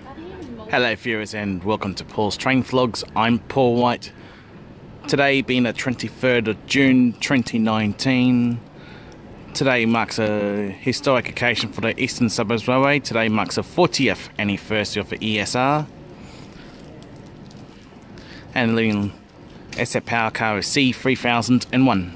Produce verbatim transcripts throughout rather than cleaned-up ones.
Hello viewers and welcome to Paul's Train Vlogs. I'm Paul White. Today being the twenty-third of June twenty nineteen. Today marks a historic occasion for the Eastern Suburbs Railway. Today marks the fortieth anniversary of the E S R. And the leading asset power car is C three thousand one.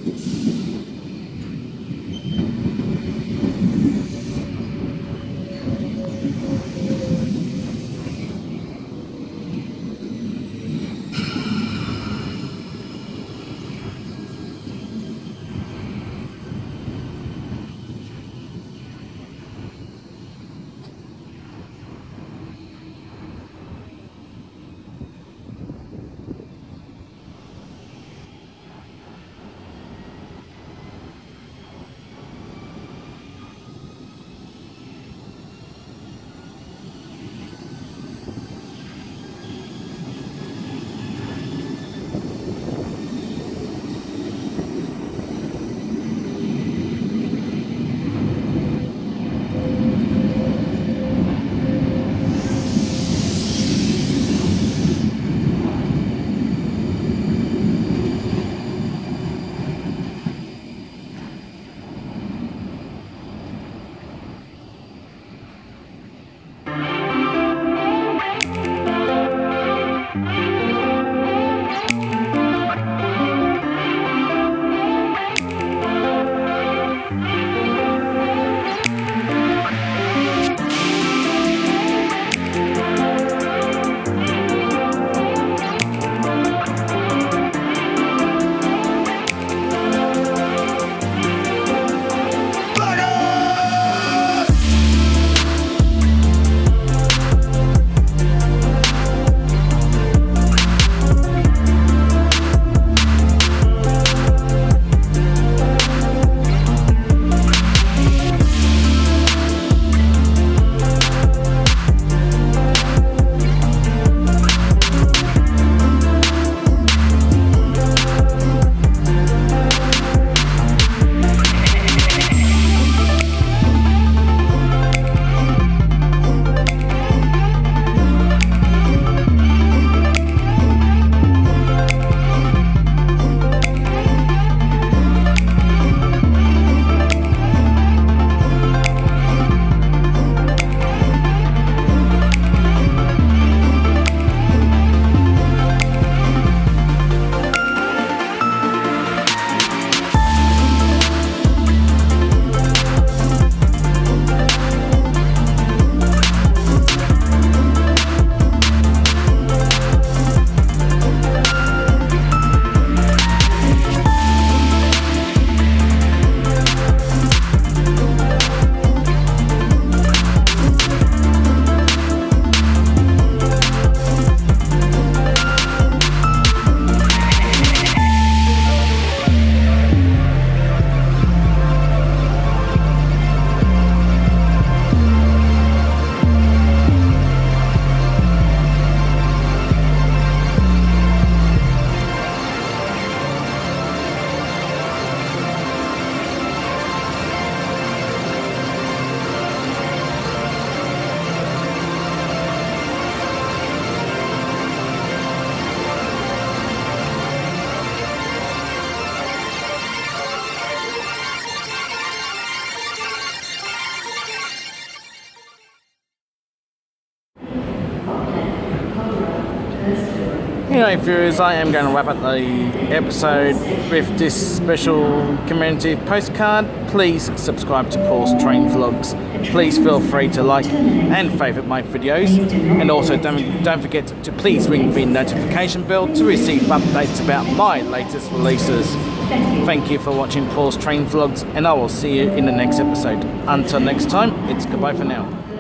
Anyway viewers, I am going to wrap up the episode with this special community postcard. Please subscribe to Paul's Train Vlogs. Please feel free to like and favourite my videos, and also don't, don't forget to please ring the notification bell to receive updates about my latest releases. Thank you for watching Paul's Train Vlogs, and I will see you in the next episode. Until next time, it's goodbye for now.